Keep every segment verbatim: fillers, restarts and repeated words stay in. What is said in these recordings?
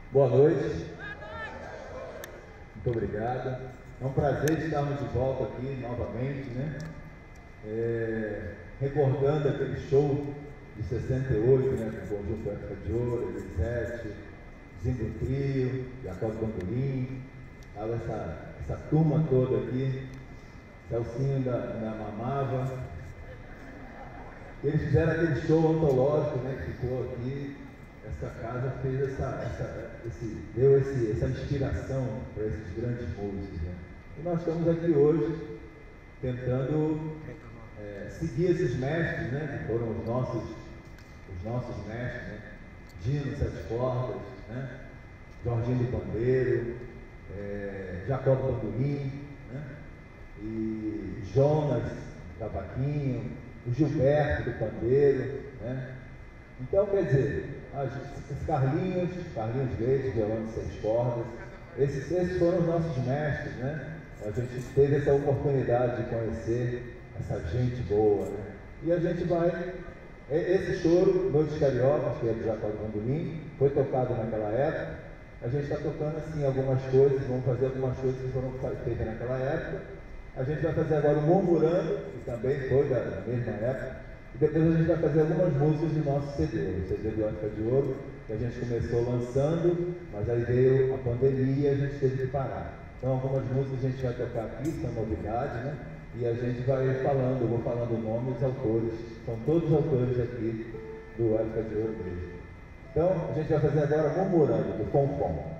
Boa noite. Muito obrigado. É um prazer estarmos de volta aqui novamente, né? É, recordando aquele show de sessenta e oito, né? Com o Conjunto Época de Ouro, Elisete, Zingo Trio, Jacó do Bandolim, essa, essa turma toda aqui. Celcinho ainda, ainda mamava. Eles fizeram aquele show antológico, né? Que ficou aqui. Essa casa fez essa, essa, esse, deu esse, essa inspiração para esses grandes músicos, né? E nós estamos aqui hoje tentando é, seguir esses mestres, né? Que foram os nossos, os nossos mestres, né? Dino Sete Cordas, né? Jorginho do Pandeiro, é, Jacó do Bandolim, né? E Jonas Cavaquinho, o Gilberto do Pandeiro, né? Então, quer dizer, os Carlinhos, Carlinhos Leite, violão de seis cordas, esses, esses foram os nossos mestres, né? A gente teve essa oportunidade de conhecer essa gente boa, né? E a gente vai, esse choro, Noites Cariocas, que é do Jacó do Bandolim, foi tocado naquela época. A gente está tocando assim algumas coisas, vamos fazer algumas coisas que foram feitas naquela época. A gente vai fazer agora o Murmurando, que também foi da, da mesma época. E depois a gente vai fazer algumas músicas do nosso C D, o C D do Época de Ouro, que a gente começou lançando, mas aí veio a pandemia e a gente teve que parar. Então algumas músicas a gente vai tocar aqui, são novidades, né? E a gente vai falando, eu vou falando o nome dos autores, são todos autores aqui do Época de Ouro mesmo. Então a gente vai fazer agora Murmurando, do Pom Pom.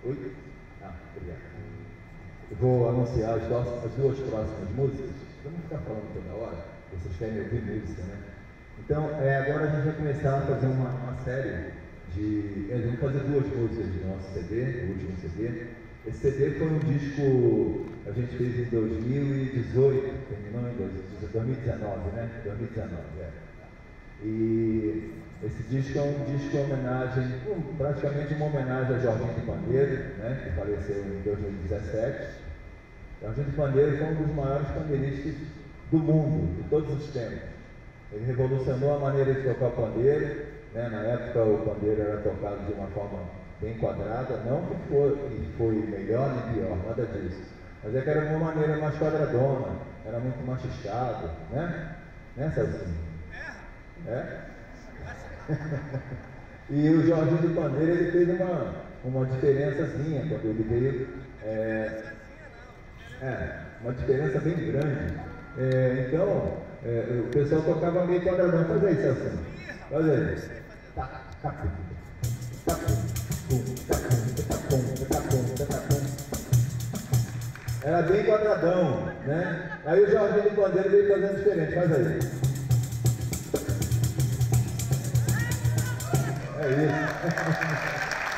Oi? Ah, obrigado. Eu vou anunciar as, as duas próximas músicas. Vamos ficar falando toda hora, vocês querem ouvir música, né? Então, é, agora a gente vai começar a fazer uma, uma série de... É, vamos fazer duas músicas do nosso C D, o último C D. Esse C D foi um disco que a gente fez em dois mil e dezoito, terminou em dois mil e dezenove, né? dois mil e dezenove, é. E esse disco é um disco em homenagem, um, praticamente uma homenagem a Jorginho de Pandeiro, né? Que faleceu em dois mil e dezessete. Jorginho de Pandeiro foi um dos maiores pandeiristas do mundo, de todos os tempos. Ele revolucionou a maneira de tocar o pandeiro, né? Na época o pandeiro era tocado de uma forma bem quadrada, não que foi, que foi melhor nem pior, nada disso, mas é que era uma maneira mais quadradona, era muito machichado, né? Né, Celcinho? É? E o Jorginho de Pandeiro, ele fez uma, uma diferençazinha quando ele veio, é, é, uma diferença bem grande. É, então, é, o pessoal tocava meio quadradão. Faz aí, Celcinho. Faz aí. Tá, tá, tá, tá, era bem quadradão, né? Aí o Jorginho de Pandeiro veio fazendo diferente. Faz aí. É isso.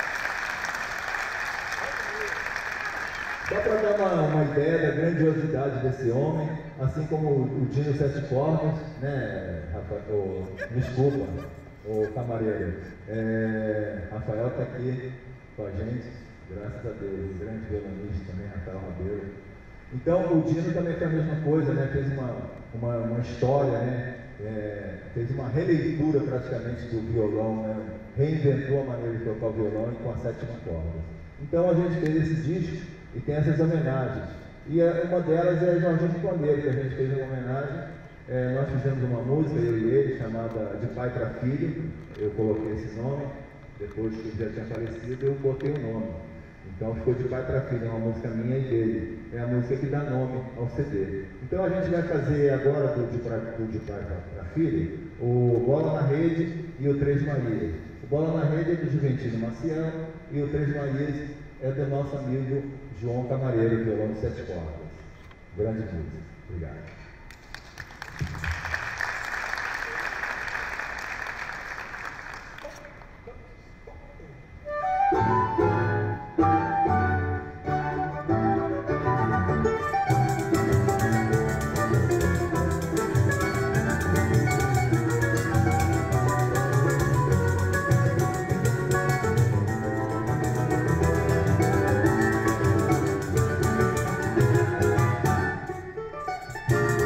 Só para dar uma, uma ideia da grandiosidade desse homem, assim como o, o Dino Sete Cordas, né, Rafael, oh, desculpa, o oh, camareiro, é, Rafael está aqui com a gente, graças a Deus, o grande violonista também, Rafael Rabelo. Então o Dino também fez a mesma coisa, né, fez uma, uma, uma história, né, é, fez uma releitura praticamente do violão, né, reinventou a maneira de tocar o violão e com a sétima corda. Então a gente fez esse disco e tem essas homenagens. E uma delas é Jorginho de Pandeiro, que a gente fez uma homenagem. É, nós fizemos uma música, eu e ele, chamada De Pai para Filho. Eu coloquei esse nome, depois que ele já tinha falecido, eu botei o nome. Então ficou De Pai para Filho, é uma música minha e dele. É a música que dá nome ao C D. Então a gente vai fazer agora do De, pra, do de Pai para Filho, o Bola na Rede e o Três Marias. O Bola na Rede é do Juventino Maciel e o Três Marias é do nosso amigo João Camareiro, violão de sete cordas. Grande música. Obrigado. Thank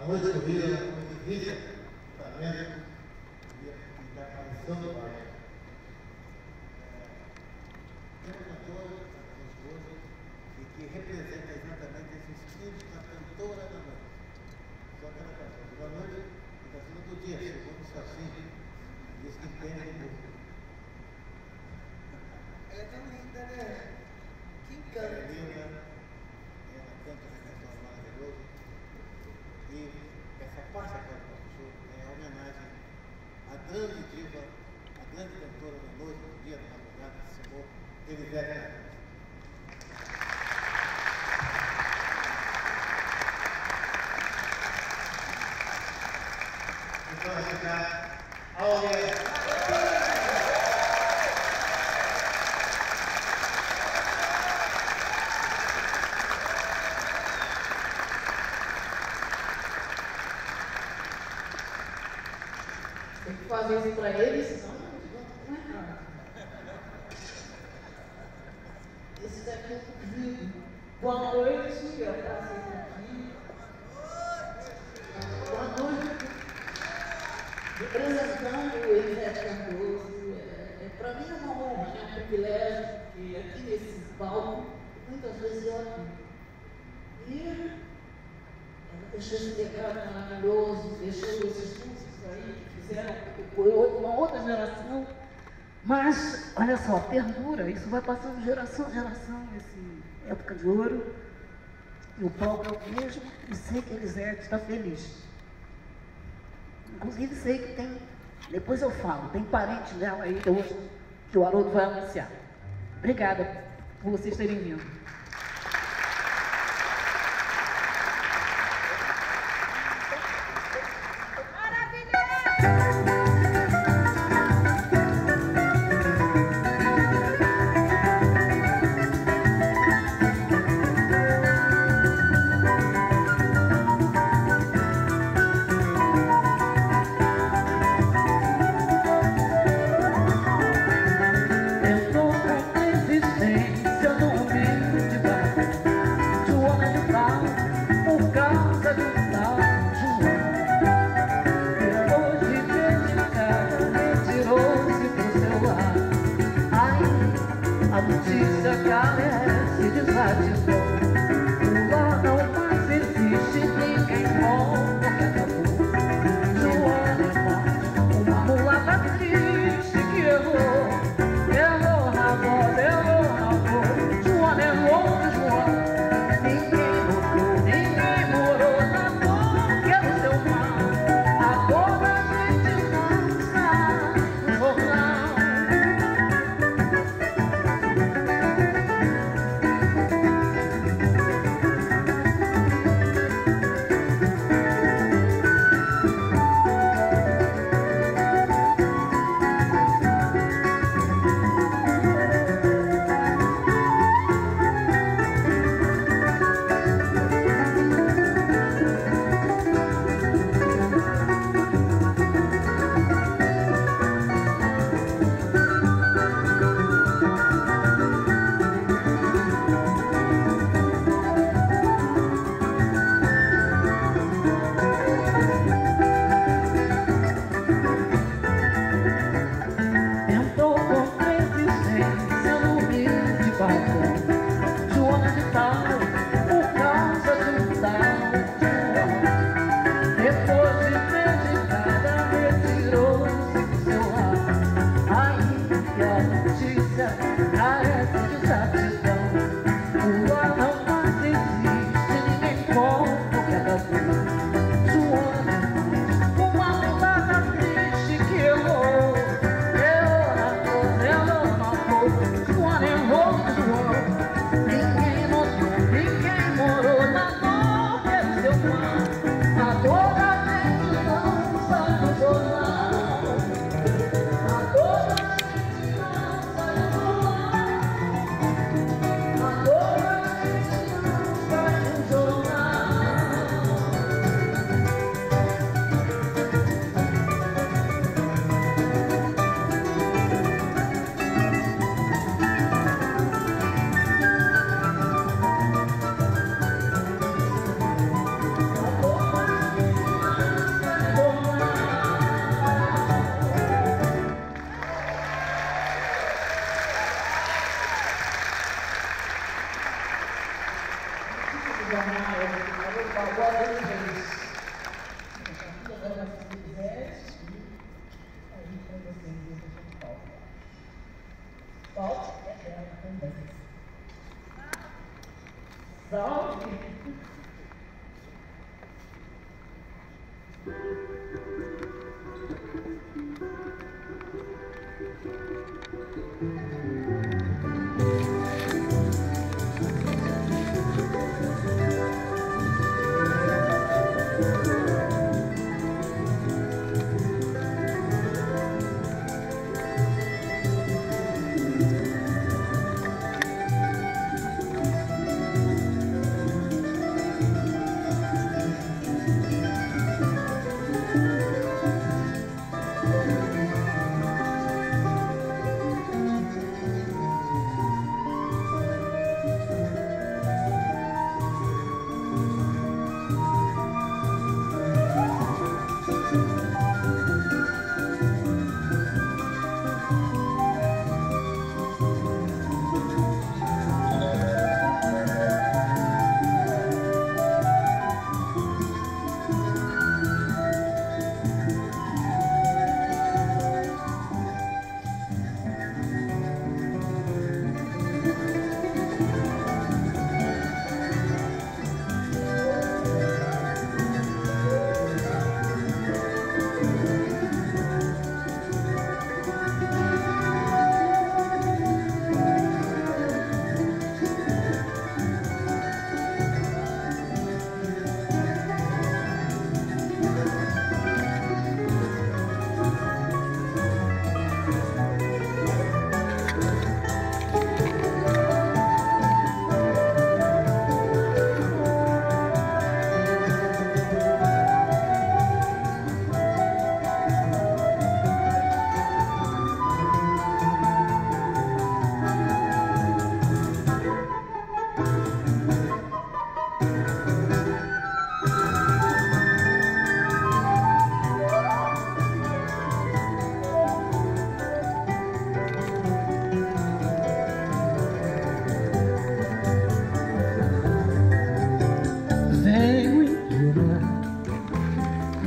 noite do Rio é uma difícil talento e da aparição do bairro. Tem uma cantora, a minha esposa, e que representa exatamente esse espírito da cantora da noite. Só que ela cantora da noite e da segunda do dia, segundo-se assim, diz que entende um pouco. Ela é tão linda, né? Que encanta. Ela é linda, ela canta essa canção maravilhosa. E essa parte agora do nosso show é a homenagem à grande diva, à grande cantora da noite, do dia, da madrugada, que se chamou Elisete Cardoso. Então a gente dá a Tem que fazer isso para eles, senão não é nada. Esse daqui é o Rodrigo. Boa noite, é um prazer estar aqui. Boa noite. Representando o Elisete Cardoso. É, é, para mim é uma honra, é um privilégio, porque aqui nesse palco, muitas vezes eu aqui. E ela deixou esse legado maravilhoso, deixou esses músicos aí que fizeram uma outra geração, mas olha só, perdura, isso vai passando de geração em geração, essa época de ouro, e o palco é o mesmo, e sei que a Elisete está feliz. Inclusive sei que tem, depois eu falo, tem parente dela aí que, hoje, que o Haroldo vai anunciar. Obrigada por vocês terem vindo. Eu tô com resistência no meio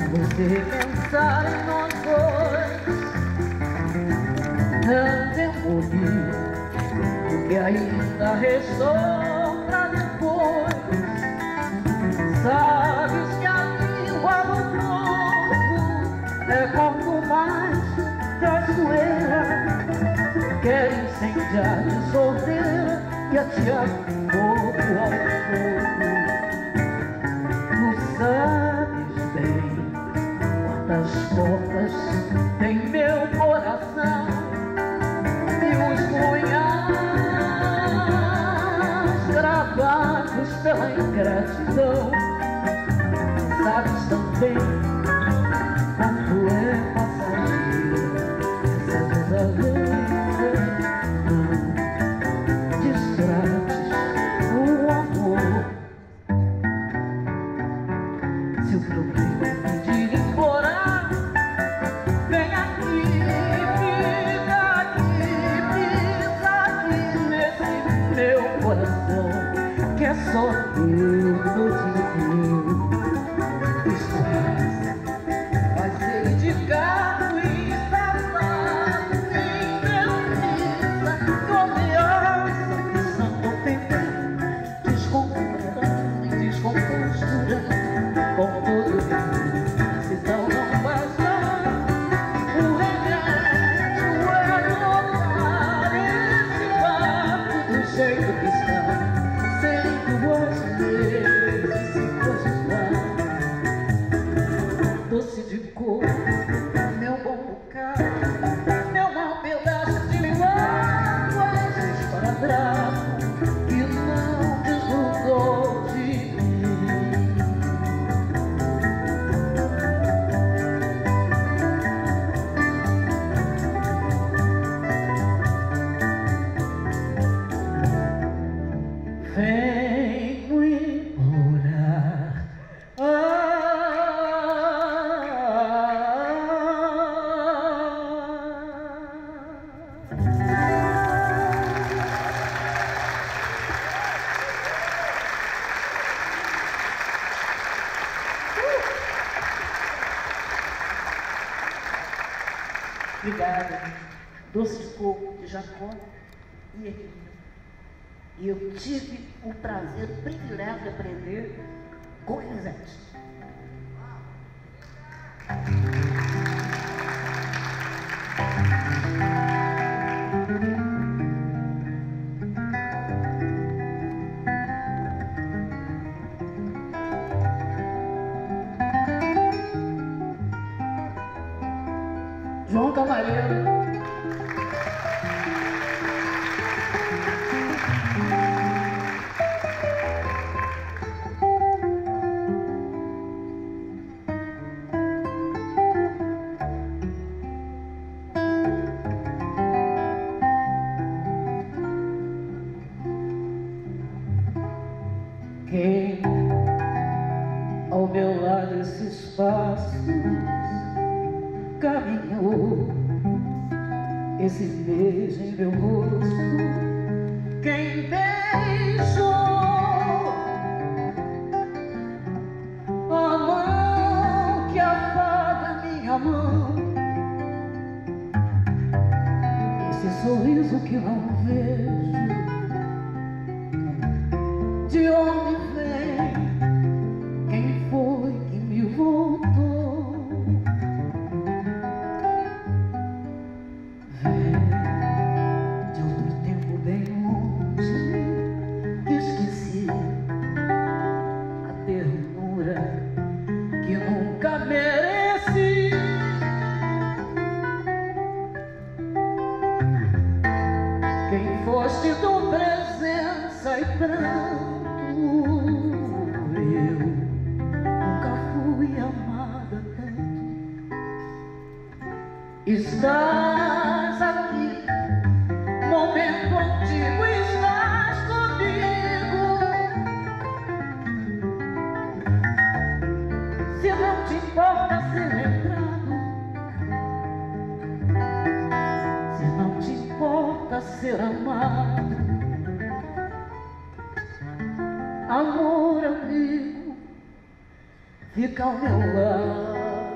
você pensar em nós dois, não demolir o que ainda restou pra depois. Sabes que a língua do povo é quanto mais traiçoeira, quer incendiar de sorteira e atirar fogo ao fogo. Tu sabes bem quantas portas tem meu coração e os punhais gravados pela ingratidão. Sabes também quanto é passageira essa desavença. Não distrates o amor. Se o problema pedir implorar, vem aqui, fica aqui, pisa aqui nesse meu coração, que é só teu, todinho. Vai ser de carro e safado, sem beleza, confiança, santo tempo, desconfiança e descompostura, com todo mundo, se tal não bastar, o remédio é tocar esse barco do jeito que está, sem duas vezes se cogitar. Doce de cor, meu bom bocado, meu mau pedaço de água, esparadrapo que não desgrudou de mim. Venho implorar, obrigada, Doce de Coco de Jacó e Hermínia. E eu tive o prazer, o privilégio de aprender com Elisete. João Camareiro. Quem ao meu lado esses passos caminhou, esse beijo em meu rosto, quem beijou a mão que afaga minha mão, esse sorriso que não vejo, de onde vem, quem foi que me voltou? Vem de outro tempo bem longe, que esqueci a ternura que nunca mereci. Quem foste tu presença e pranto, eu nunca fui amada tanto. Estás aqui, momento antigo, estás comigo. Se não te importa ser lembrado, se não te importa ser amado, amor amigo, fica ao meu lado.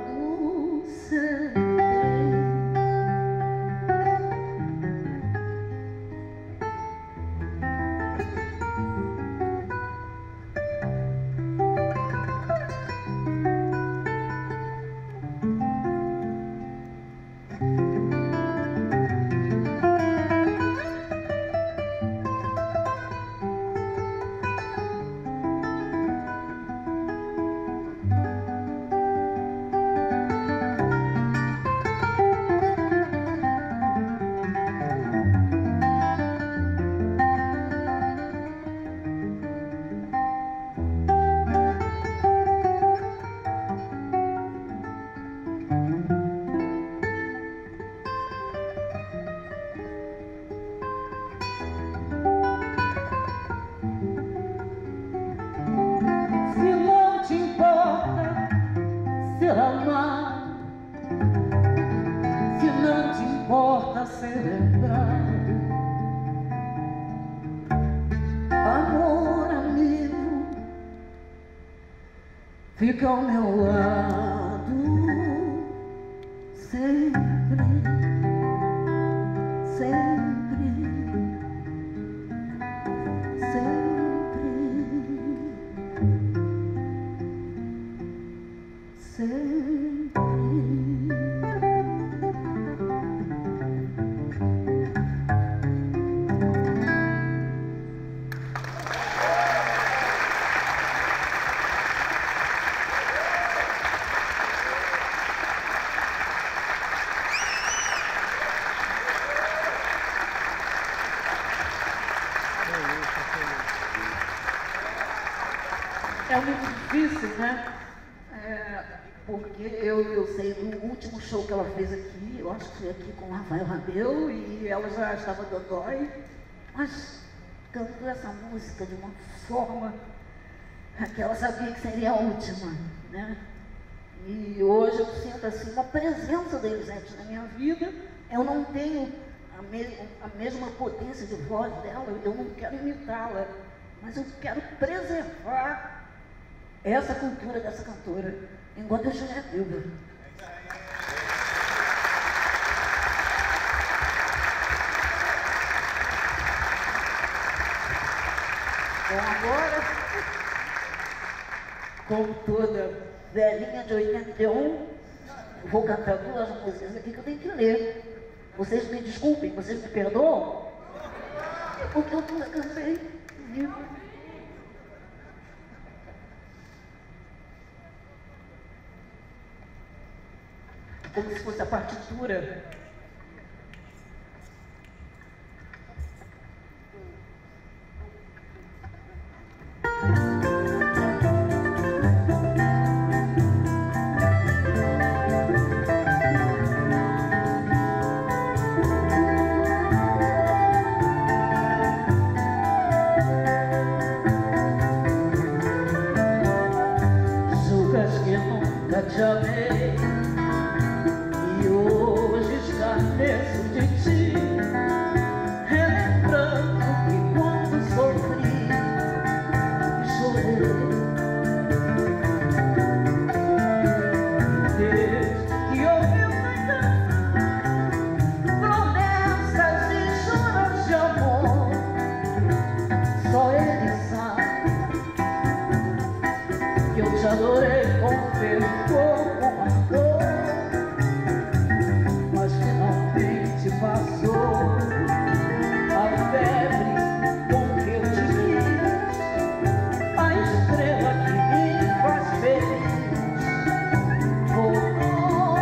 saber amar, se não te importa ser lembrado. Amor amigo, fica ao meu lado sempre, sempre, sempre, sempre. É muito difícil, né? É, porque eu, eu sei do último show que ela fez aqui, eu acho que foi aqui com o Rafael Rabelo, e ela já estava dodói, mas cantou essa música de uma forma que ela sabia que seria a última, né? E hoje eu sinto assim uma presença da Elisete na minha vida. Eu não tenho a, me a mesma potência de voz dela, eu não quero imitá-la, mas eu quero preservar essa cultura dessa cantora, enquanto eu estiver viva. Bom, agora, como toda velhinha de oitenta e um, vou cantar duas músicas aqui que eu tenho que ler. Vocês me desculpem, vocês me perdoam? Porque eu nunca cantei viva. Como se fosse a partitura. Julgas que nunca te amei, e hoje escarneço de ti, relembrando que quando sofri, chorei. Desde que ouvi promessas e juras de amor, só ele sabe que eu te adorei com fervor, com ardor. Passou a febre com que eu te quis, a estrela que me faz feliz voltou.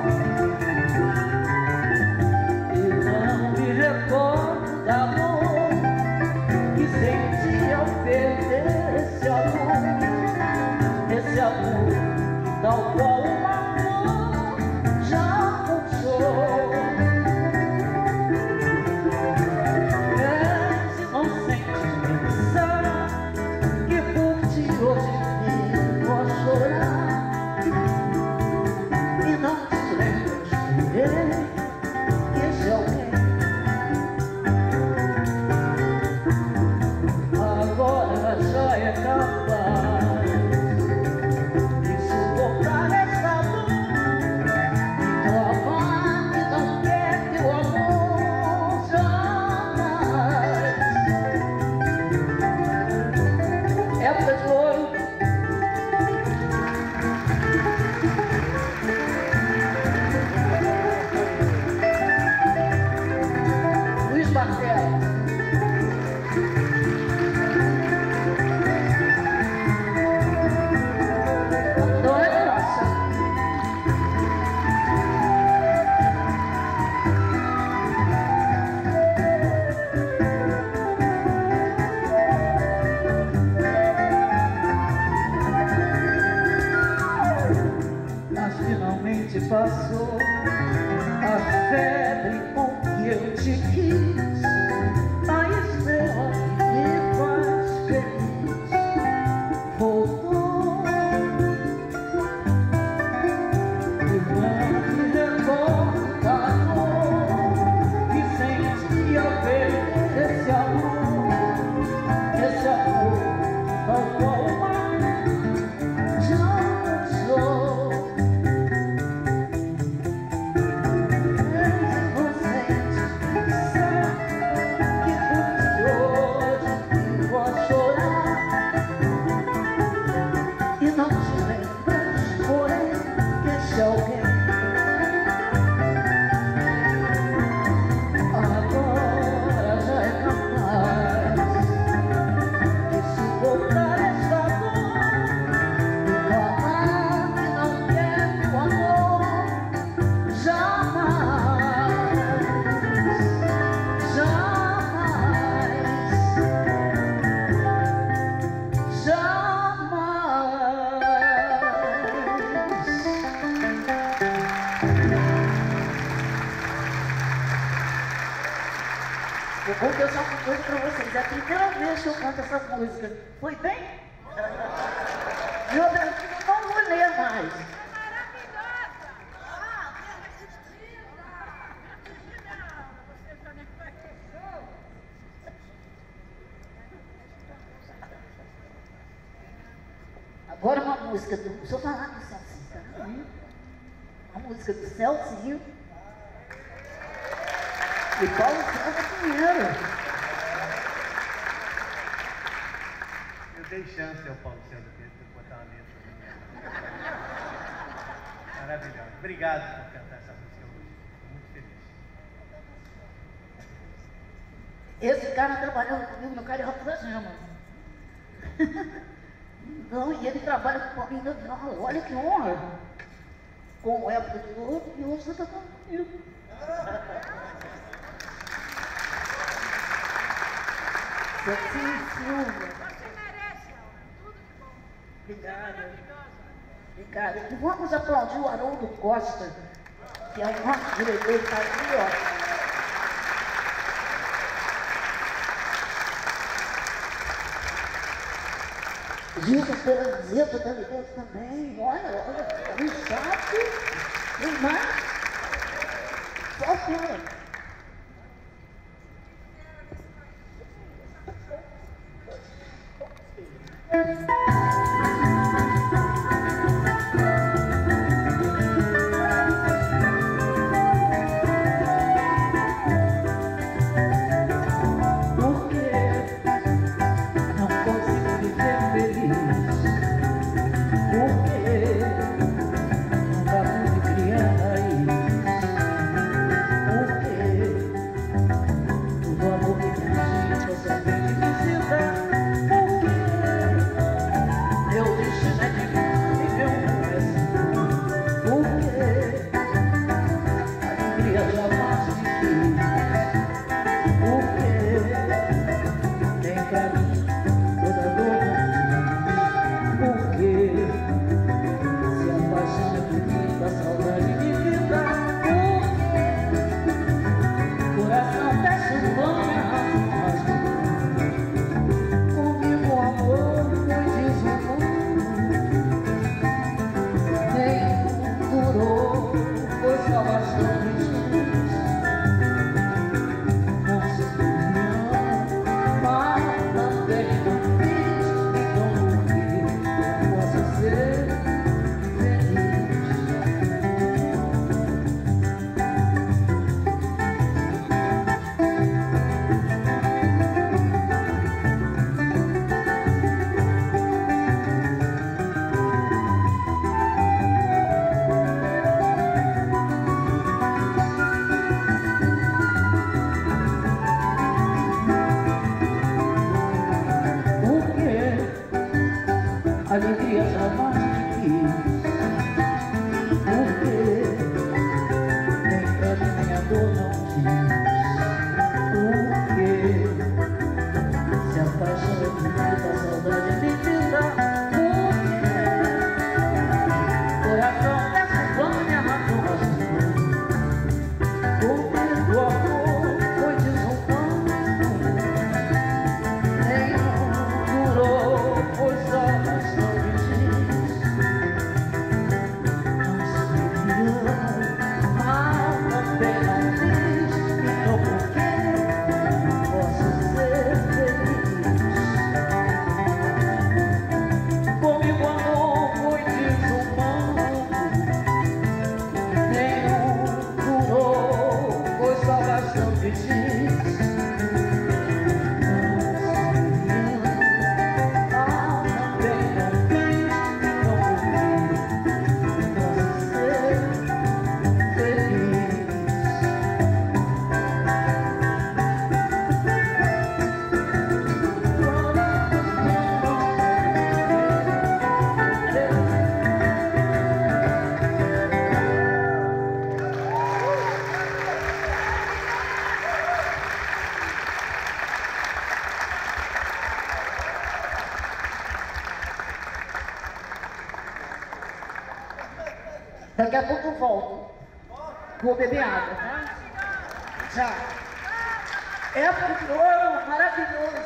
E não me recordo da dor que senti ao perder esse amor, esse amor tal qual o amor já puxou. Passou a febre com que eu te quis, a estrela que me faz feliz voltou. Eu vou deixar uma coisa para vocês. É a primeira vez que eu canto essa música. Foi bem? Meu Deus, eu não vou ler mais. Agora uma música do... Deixa eu falar do Celcinho, tá? Uma música do Celcinho e Paulo César Pinheiro. Eu dei chance ao Paulo César Pinheiro de botar uma letra. Maravilhoso. Obrigado por cantar essa música hoje. Estou muito feliz. Esse cara trabalhando comigo no Carioca das Gemas. Não, e ele trabalha com o Paulinho da Viola. Olha que honra. Com o Época de Ouro, e hoje você está falando comigo. Celcinho Silva. Você merece, Laura. Tudo de bom. Obrigada. Maravilhosa. Obrigada. E vamos aplaudir o Haroldo Costa, que é o nosso diretor, está aqui, ó. Gilda Peranzeta está ligado também. Olha, olha, o chato. Tem mais? Só fora. Alegria jamais te quis, porque nem pra mim minha dor não quis, porque se a paixão é bonita, a saudade é bendita, porque coração dessa flor me amarrou razão, porque do amor foi desonrando, nem durou, foi só daqui a pouco eu volto. Vou beber água, tá? Tchau. Época de ouro, maravilhoso.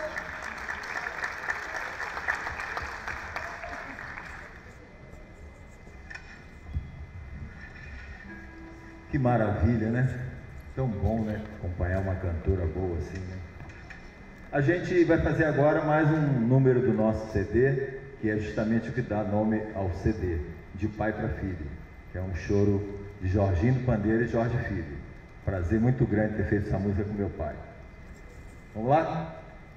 Que maravilha, né? Tão bom, né? Acompanhar uma cantora boa assim, né? A gente vai fazer agora mais um número do nosso C D, que é justamente o que dá nome ao C D, De Pai para Filho, que é um choro de Jorginho do Pandeiro e Jorge Filho. Prazer muito grande ter feito essa música com meu pai. Vamos lá?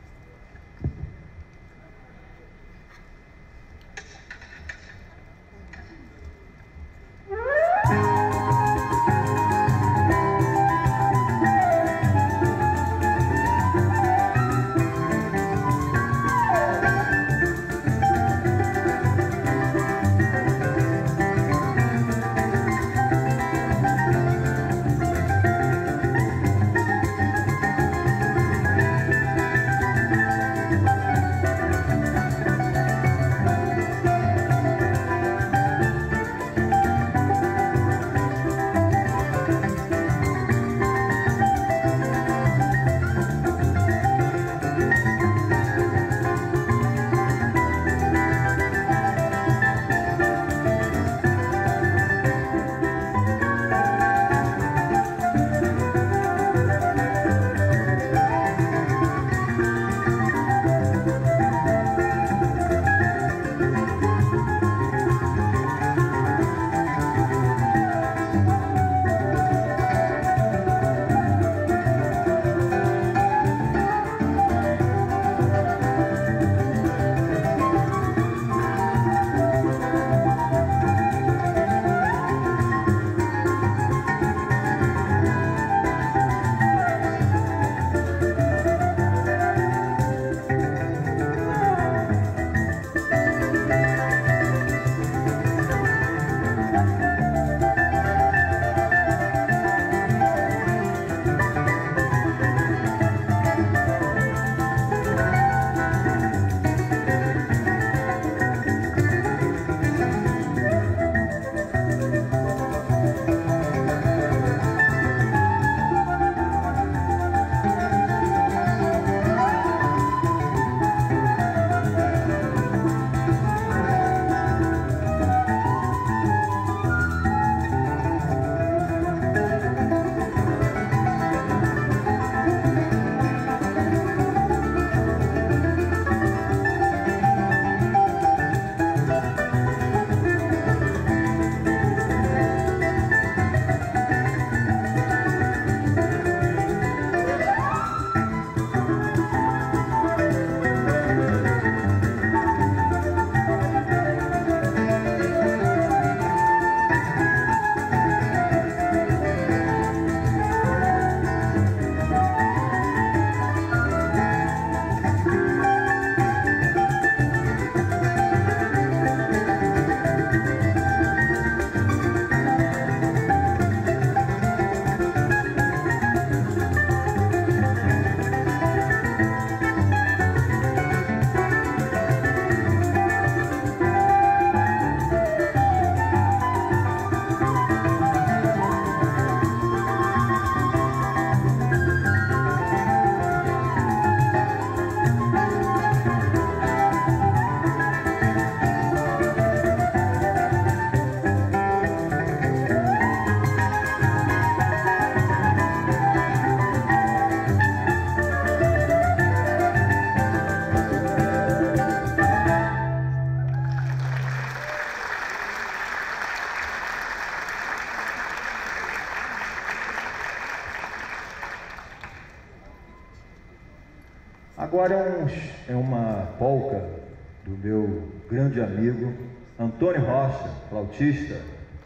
Agora é, um, é uma polca do meu grande amigo Antônio Rocha, flautista.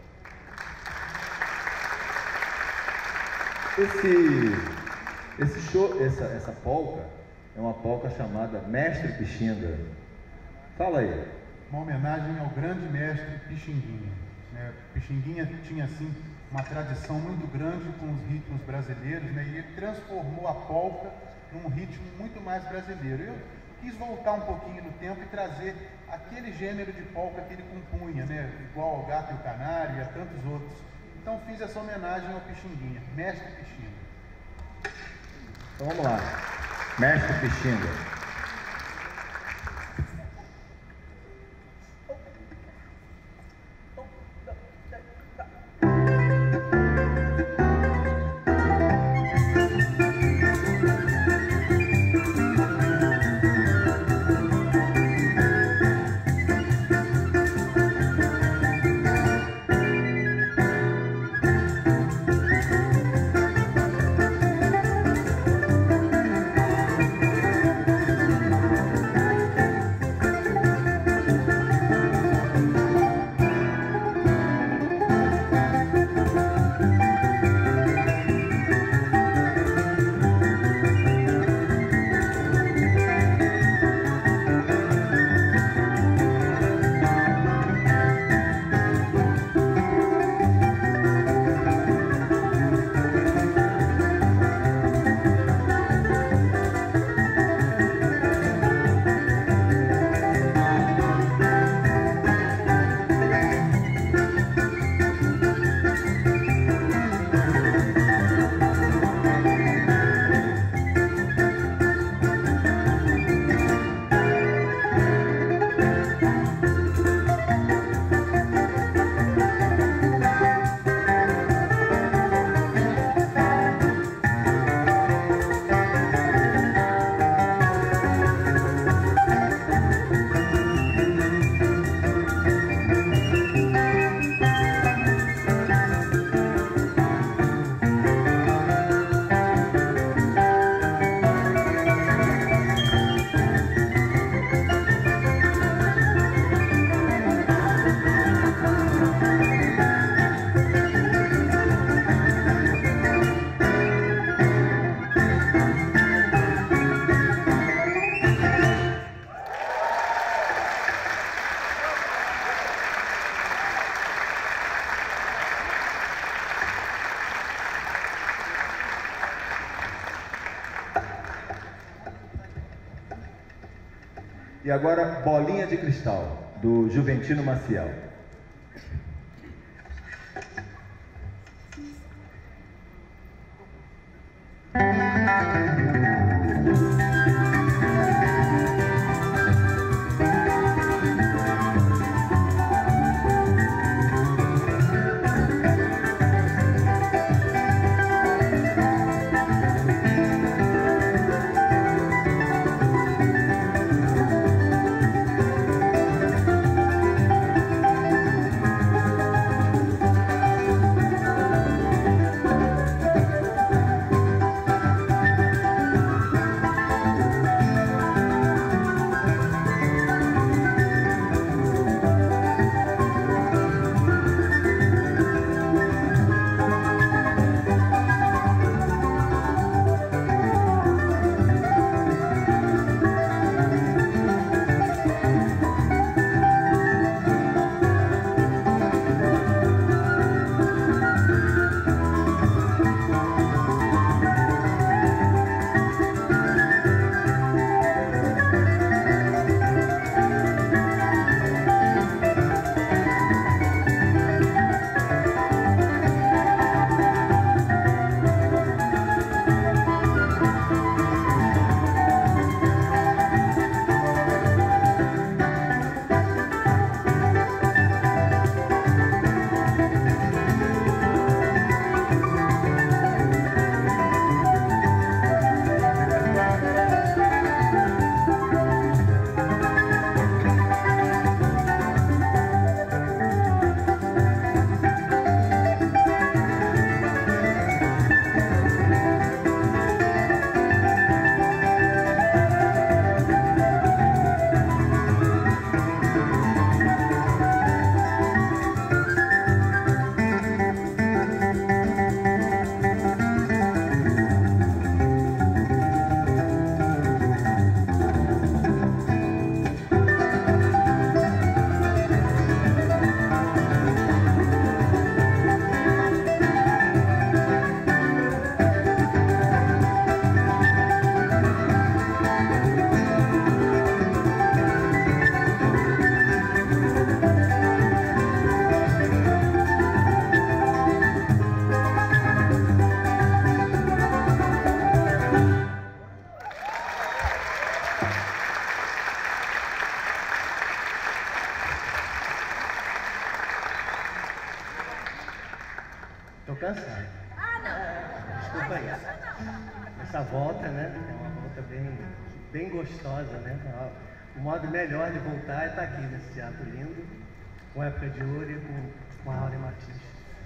Esse, esse show, essa, essa polca é uma polca chamada Mestre Pixinga. Fala aí. Uma homenagem ao grande mestre Pixinguinha. Né? Pixinguinha tinha assim uma tradição muito grande com os ritmos brasileiros, né? E ele transformou a polca num ritmo muito mais brasileiro. Eu quis voltar um pouquinho no tempo e trazer aquele gênero de polca que ele compunha, né? Igual ao Gato e o Canário e a tantos outros. Então fiz essa homenagem ao Pixinguinha, Mestre Pixinga. Então vamos lá. Mestre Pixinga. E agora, Bolinha de Cristal, do Juventino Maciel. Thank Tô cansado. Ah, não. Desculpa aí. Essa volta, né? É uma volta bem, bem gostosa, né? O modo melhor de voltar é estar aqui nesse teatro lindo, com Época de Ouro e com, com a Áurea Martins.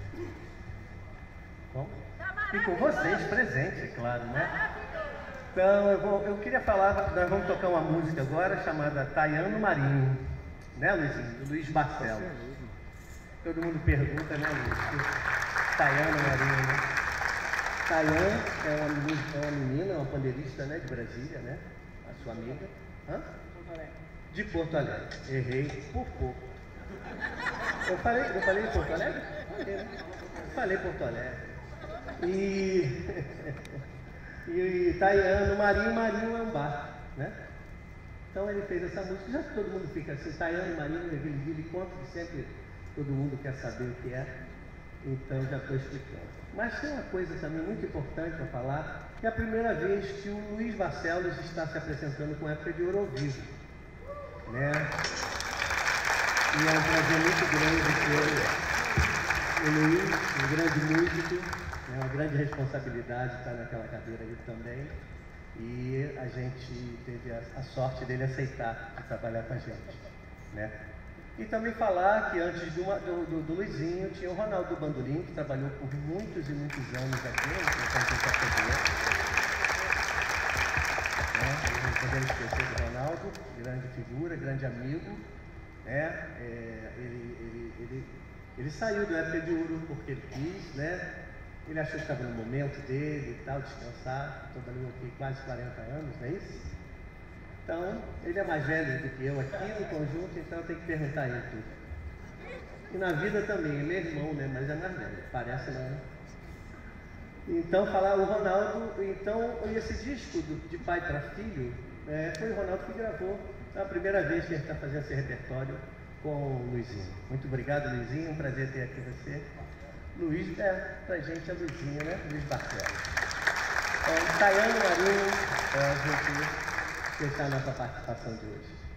Bom, e com vocês presentes, é claro, né? Então, eu, vou, eu queria falar, nós vamos tocar uma música agora chamada Tayano Marinho, né, Luizinho? Do Luiz Barcelos. Todo mundo pergunta, né, Luiz? Tayano Marinho, né? Tayan é uma, menina, é uma menina, uma pandeirista, né, de Brasília, né? A sua amiga. Hã? De Porto Alegre. Errei por pouco. Eu falei, eu falei de Porto Alegre? Falei, né? Falei Porto Alegre. E, e Tayano Marinho, Marinho é um bar, né? Então ele fez essa música, já que todo mundo fica assim, Tayano Marinho, ele, ele conta que sempre todo mundo quer saber o que é, então já estou explicando. Mas tem uma coisa também muito importante para falar, que é a primeira vez que o Luiz Barcelos está se apresentando com a Época de Ouro ao vivo, né? E é um prazer muito grande ter o Luiz, um grande músico. É uma grande responsabilidade estar naquela cadeira aí também. E a gente teve a, a sorte dele aceitar de trabalhar com a gente, né? E também falar que antes do, do, do, do Luizinho tinha o Ronaldo Bandolim, que trabalhou por muitos e muitos anos aqui, né? Não podemos esquecer do Ronaldo, grande figura, grande amigo, né? É, ele, ele, ele, ele saiu do Época de Ouro porque ele quis, né? Ele achou que estava no momento dele e tal, descansar. Trabalhou aqui quase quarenta anos, não é isso? Então, ele é mais velho do que eu aqui no conjunto, então eu tenho que perguntar a ele tudo. E na vida também, ele é irmão, né? Mas é mais velho, parece não, né? Então, falar o Ronaldo, então, esse disco do, de pai para filho, é, foi o Ronaldo que gravou. É a primeira vez que ele está fazendo esse repertório com o Luizinho. Muito obrigado, Luizinho, um prazer ter aqui você. Luiz, é, pra gente é Luizinho, né? Luiz Barcelos. Então, Tayano Marinho, é, a gente fechar a nossa participação de hoje.